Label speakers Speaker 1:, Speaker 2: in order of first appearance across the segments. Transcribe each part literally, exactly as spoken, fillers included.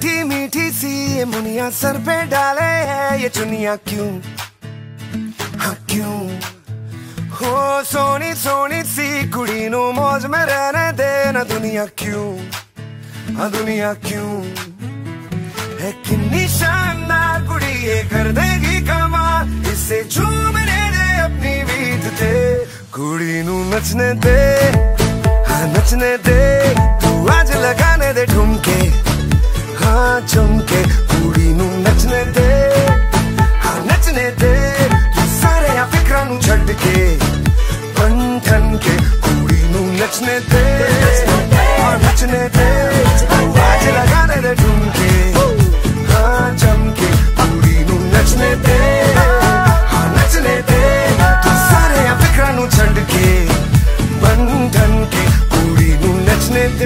Speaker 1: मीठी मीठी सी ये मुनिया सर पे डाले है ये चुनिया क्यों, हाँ क्यों। हो सोनी सोनी सी कुड़ी नू मौज में रहने देना दुनिया क्यों, हाँ दुनिया क्यों। है कितनी शानदार कुड़ी ये कर देगी कमाल, इसे झूमने दे अपनी बीत ते। कुड़ी नू नचने दे, हाँ नचने दे, तू आज लगाने दे ठुमके, हाँ चमके। कुड़ी नू नचने दे, हाँ नचने दे, तू सारे या फिक्रां नू छड्ड के बन ठन के। कुड़ी नू नचने दे, हाँ नचने दे, तू आज लगाने दे ठुमके, हाँ चमके। कुड़ी नू नचने दे, हाँ नचने दे, तू सारे या फिक्रां नू छड्ड के बन ठन के। कुड़ी नू नचने दे।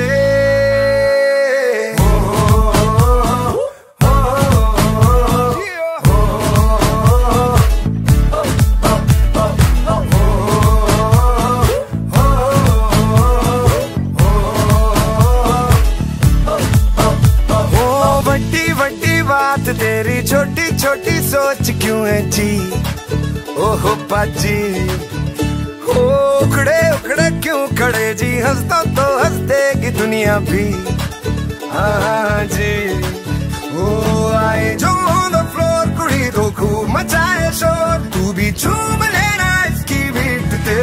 Speaker 1: बात तेरी छोटी छोटी सोच क्यों है जी, ओहो पाजी। हो उखड़े उखड़े क्यों खड़े जी, हंस दो तो हंस देगी दुनिया भी, हाँ जी। वो आए जो ऑन द फ्लोर कुड़ी तो खूब मचाए शोर, तू भी झूम लेना इसकी बीट ते।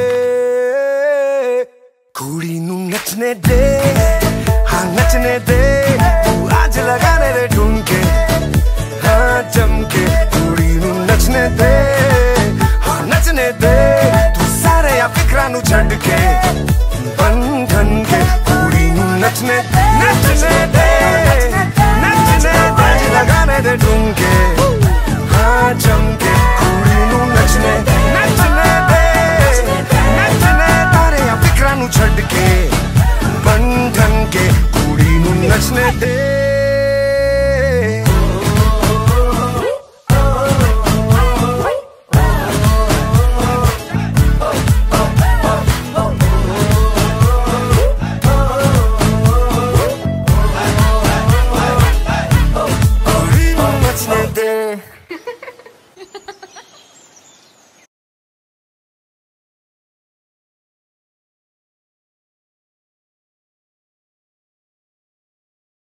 Speaker 1: कुड़ी नू नचने दे, हाँ नचने दे, तू आज लगाने दे ठुमके, हाँ चमके। कुड़ी नू नचने दे, हाँ नचने दे, तू सारे या फिक्रां नू छड्ड के बन ठन के। कुड़ी नू नचने नचने दे, नचने दे, आज लगाने दे ठुमके, हाँ चमके। कुड़ी नू नचने नचने दे, नचने तारे या फिक्रां नू छड्ड के बन ठन के। कुड़ी नू नचने दे।